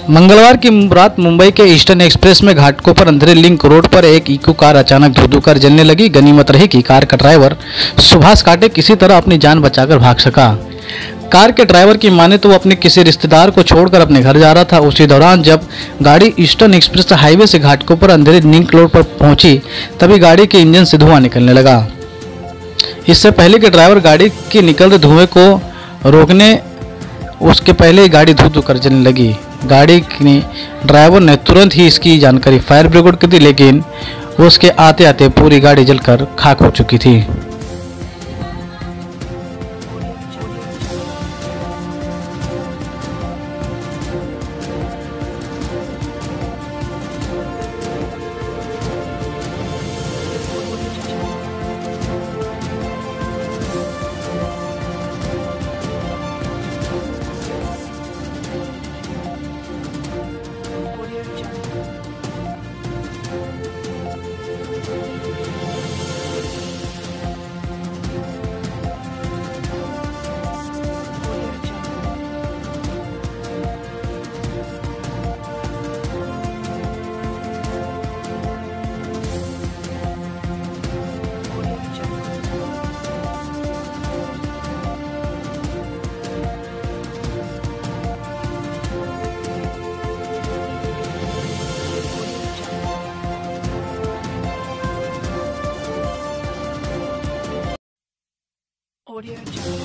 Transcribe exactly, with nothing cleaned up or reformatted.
मंगलवार की रात मुंबई के ईस्टर्न एक्सप्रेस में घाटकोपर अंधेरे लिंक रोड पर एक इको कार अचानक धू धू कर जलने लगी। गनीमत रही कि कार का ड्राइवर सुभाष काटे किसी तरह अपनी जान बचाकर भाग सका। कार के ड्राइवर की माने तो वो अपने किसी रिश्तेदार को छोड़कर अपने घर जा रहा था। उसी दौरान जब गाड़ी ईस्टर्न एक्सप्रेस हाईवे से घाटकोपर अंधेरे लिंक रोड पर पहुंची तभी गाड़ी के इंजन से धुआं निकलने लगा। इससे पहले कि ड्राइवर गाड़ी के निकल रहे धुएं को रोकने उसके पहले ही गाड़ी धू धू कर जलने लगी। गाड़ी की ड्राइवर ने तुरंत ही इसकी जानकारी फायर ब्रिगेड को दी, लेकिन उसके आते आते पूरी गाड़ी जलकर खाक हो चुकी थी। Audio Jungle.